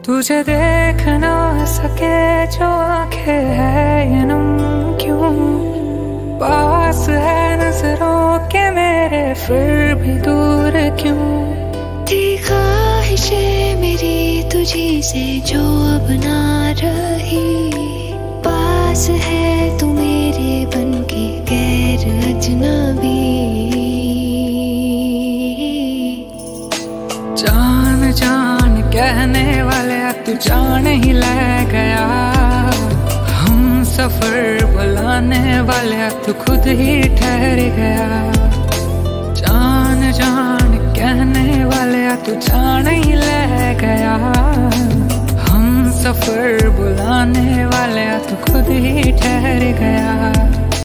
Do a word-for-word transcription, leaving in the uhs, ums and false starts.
तुझे देख ना सके जो आंखें है ये नम क्यों, पास है नजरों के मेरे फिर भी दूर क्यों। थी ख्वाहिशें मेरी तुझी से जो अब ना रही, पास है तू मेरे बनके गैर अजनबी। जान जान कहने वाले तू जान ही ले गया, हम सफर बुलाने वाले तू खुद ही ठहर गया। जान जान कहने वाले तू जान ही ले गया, हम सफर बुलाने वाले तू खुद ही ठहर गया।